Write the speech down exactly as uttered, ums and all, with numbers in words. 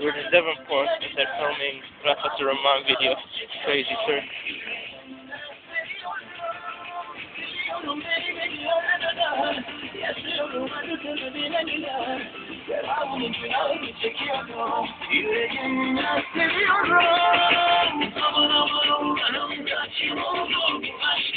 We're in Davenport and they're filming Rafa Rahman video. Crazy Turk. Yüreğimden seviyorum. Aman aman Allah'ım kaç yıl oldu bu aşk